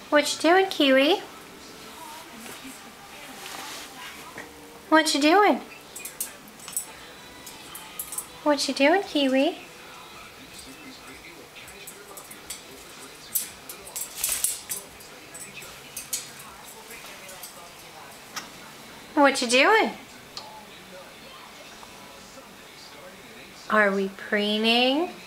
What you doing, Kiwi? What you doing? What you doing, Kiwi? What you doing? Are we preening?